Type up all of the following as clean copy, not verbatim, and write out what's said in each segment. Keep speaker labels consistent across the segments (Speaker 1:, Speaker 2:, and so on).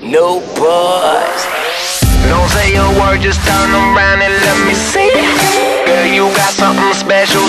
Speaker 1: no buzz.
Speaker 2: Don't say a word, just turn around and let me see it. Girl, you got something special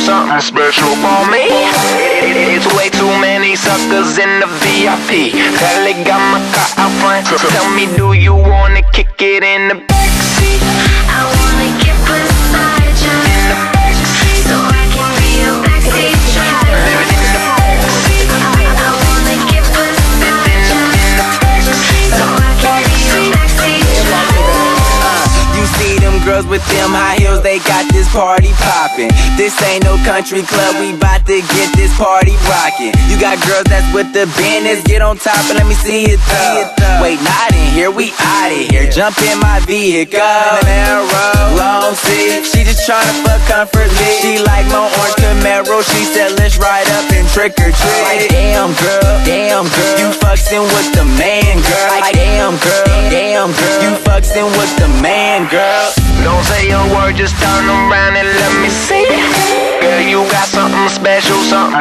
Speaker 2: for me. It's way too many suckers in the VIP. Hell, they got my car out front. Tell me, do you wanna kick it in the backseat?
Speaker 3: I wanna get beside you
Speaker 2: In the backseat.
Speaker 3: so I can be your backseat driver.
Speaker 2: In the backseat.
Speaker 3: I wanna get beside you
Speaker 2: In the backseat.
Speaker 3: so I can be your backseat driver.
Speaker 1: You see them girls with them high heels, they got this party poppin'. This ain't no country club, we bout to get this party rockin'. You got girls that's with the business, get on top and let me see it though. Wait, not in here, we outta here. Jump in my vehicle, narrow, long seat. She just tryna fuck comfortably. She like my orange Camaro, she said let's ride up and trick or treat. Like damn girl, you fucking with the man, girl. Like damn girl, you fucking with the man, girl.
Speaker 2: Don't say a word, just turn around and let me see it. Girl, you got something special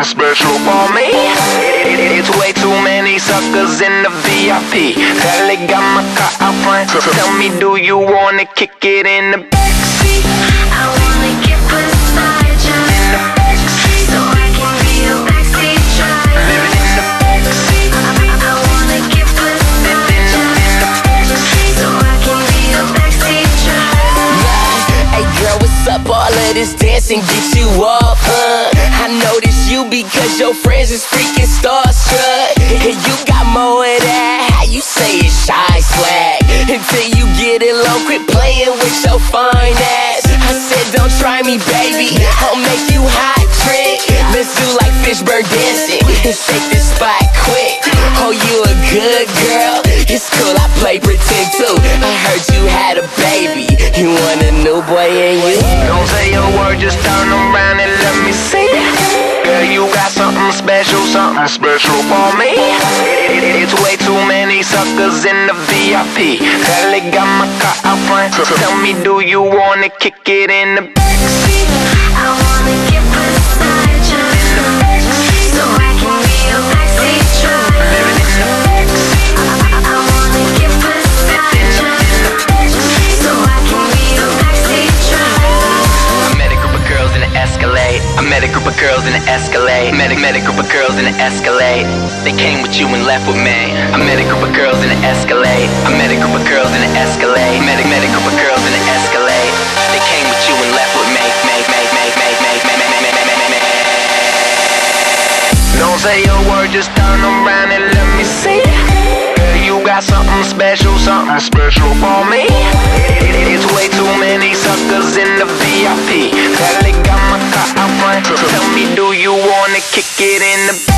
Speaker 2: for me. It's way too many suckers in the VIP. Hell, they got my car out front. Tell me, do you wanna kick it in the backseat?
Speaker 3: I wanna get beside you
Speaker 2: In the backseat.
Speaker 3: so I can be your backseat driver.
Speaker 2: In the backseat.
Speaker 3: I wanna get beside you
Speaker 2: In the backseat.
Speaker 3: so I can be your backseat driver.
Speaker 1: Hey girl, what's up? All of this dancing get you off, huh? I noticed you because your friends is freaking starstruck. And you got more of that, how you say it's shy swag. Until you get it low, quit playing with your fine ass. I said don't try me, baby, I'll make you hot trick. Let's do like Fishburne dancing and shake this spot quick. Oh, you a good girl, it's cool, I play pretend too. I heard you had a baby, you want a new boy and you.
Speaker 2: Don't say a word, just turn around and let me see it. Girl, you got something special for me. It's way too many suckers in the VIP. Hell, they got my car out front. Tell me, do you wanna kick it in the backseat?
Speaker 3: I wanna get beside you
Speaker 2: In the backseat.
Speaker 3: so I can be your backseat driver.
Speaker 2: In the backseat.
Speaker 3: I wanna get beside you
Speaker 2: In the backseat.
Speaker 3: so I can be your backseat driver.
Speaker 4: I met a group of girls in an Escalade. I met a group of girls in an Escalade. Met a group of girls in an Escalade. They came with you and left with me. I met a group of girls in an Escalade. I met a group of girls in an Escalade. Met a group of girls in an Escalade. They came with you and left with me.
Speaker 2: Don't say a word, just turn around and let me see it. Girl, you got something special for me. It's way too many suckers in the VIP. Hell, they got my car out front. Tell me, do you wanna kick it in the